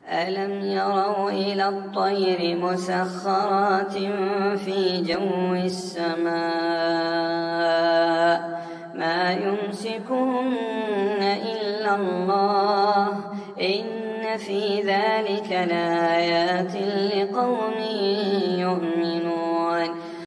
ألم يروا إلى الطير مسخرات في جو السماء ما يمسكهن إلا الله إن في ذلك لآيات لقوم يؤمنون